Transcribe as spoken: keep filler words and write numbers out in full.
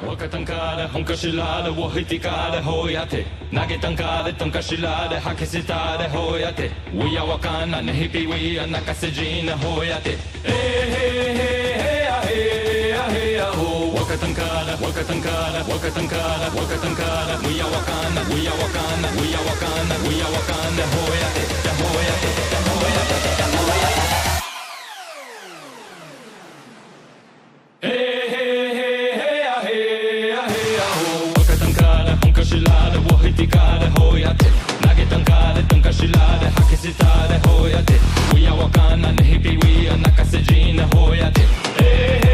我かたんかで本かしらで我ひてかでほやて投げたんかでとんかしらで吐きせたでほやて We are わかんなねひぴ We are 泣かせじなほやてえへへへやへやへやほわかたんかでわかたんかでわかたんかでわかたんかで We are わかんな We are わかんな We are わかんな We are わかんなほやてだほやてだほやてだほやて我ひてかでほやて投げたんかでとんかしらで吐きせたでほやて We are わかんなねひぴ We are 泣かせじなほやて